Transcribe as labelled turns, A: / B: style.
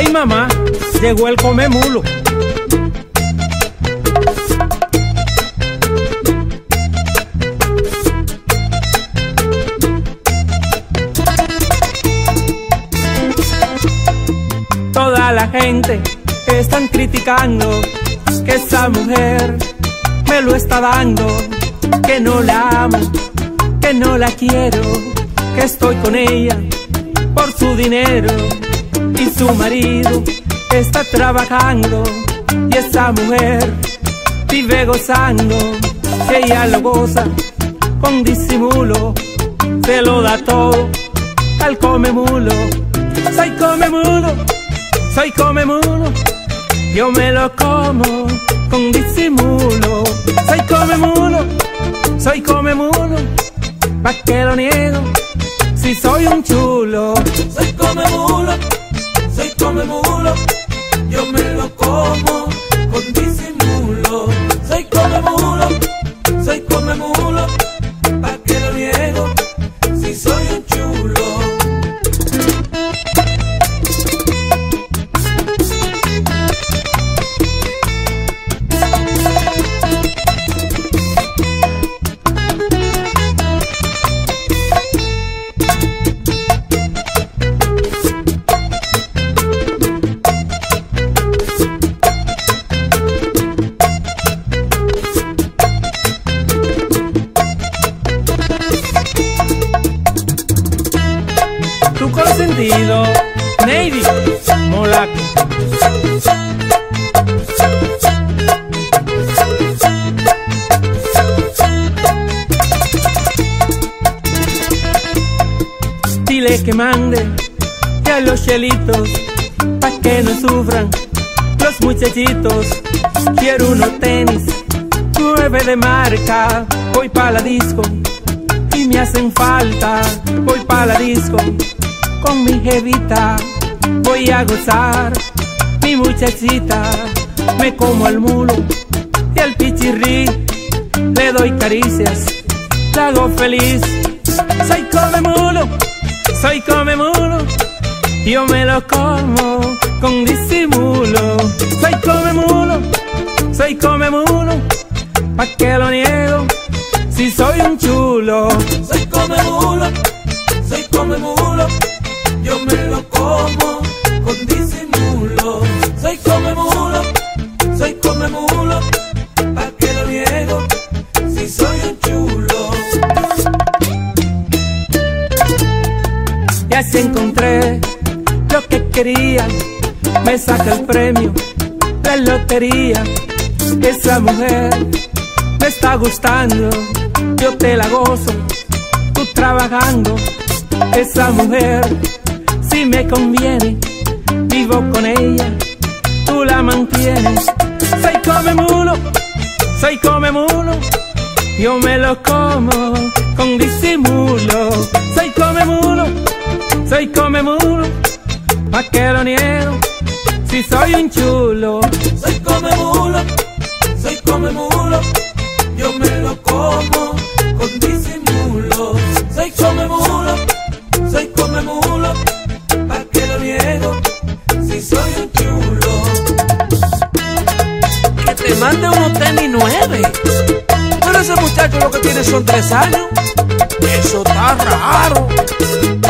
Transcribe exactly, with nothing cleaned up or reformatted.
A: Ay mamá, llegó el comemulo. Toda la gente están criticando que esa mujer me lo está dando, que no la amo, que no la quiero, que estoy con ella por su dinero y su marido está trabajando y esa mujer vive gozando, que ella lo goza con disimulo, se lo da todo al comemulo. Soy comemulo, soy comemulo, yo me lo como con disimulo. Soy comemulo, soy comemulo, ¿pa' qué lo niego si soy un chulo?
B: Soy comemulo, soy comemulo, yo me lo como con disimulo. Soy comemulo, soy comemulo, ¿pa' qué lo niego si soy un chulo?
A: Tu consentido, Navy, Molaco. Dile que mande ya los chelitos, pa' que no sufran los muchachitos. Quiero unos tenis, nueve de marca, voy pa' la disco y me hacen falta. Voy pa' la disco con mi jevita, voy a gozar mi muchachita. Me como al mulo y al pichirrí, le doy caricias, la hago feliz. Soy comemulo, soy comemulo, yo me lo como con disimulo. Soy comemulo, soy comemulo, ¿pa' qué lo niego si soy un chulo?
B: Soy comemulo, soy comemulo, yo me lo como con disimulo. Soy comemulo, soy comemulo, ¿pa' qué lo niego si soy un chulo?
A: Ya se encontré lo que quería, me saca el premio, la lotería. Esa mujer me está gustando, yo te la gozo, tú trabajando. Esa mujer si me conviene, vivo con ella, tú la mantienes. Soy comemulo, soy comemulo, yo me lo como con disimulo. Soy comemulo, soy comemulo, ¿pa' qué lo niego si soy un chulo?
B: Soy comemulo, soy comemulo, yo me lo como con disimulo. Soy comemulo, soy comemulo, ¿pa' qué lo niego si soy un chulo? Que te mande unos tenis nueve, pero ese muchacho lo que tiene son tres años. Eso está raro.